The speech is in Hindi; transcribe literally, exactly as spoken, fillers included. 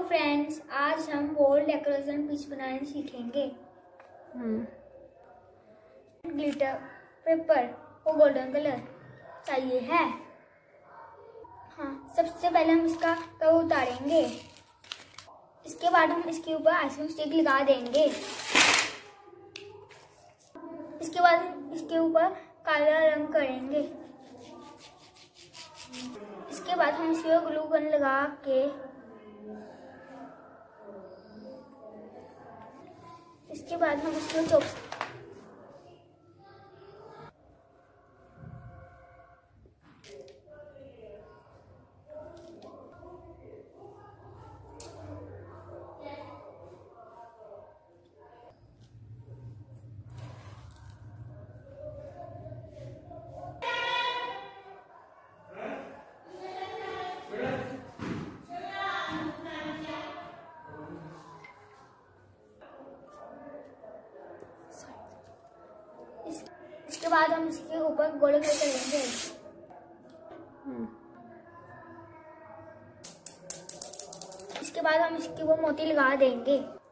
फ्रेंड्स, आज हम वॉल डेकोरेशन पीस बनाने सीखेंगे। ग्लिटर पेपर और गोल्डन कलर चाहिए है। हाँ, सबसे पहले हम इसका कवर उतारेंगे। इसके बाद हम इसके ऊपर आइसक्रीम स्टिक लगा देंगे। इसके बाद इसके ऊपर काला रंग करेंगे। इसके बाद हम इसके ग्लू गन लगा के इसके बाद हम इसको चॉप इस, इसके बाद हम इसके ऊपर गोल्डन कलर करेंगे। इसके बाद हम इसके ऊपर मोती लगा देंगे।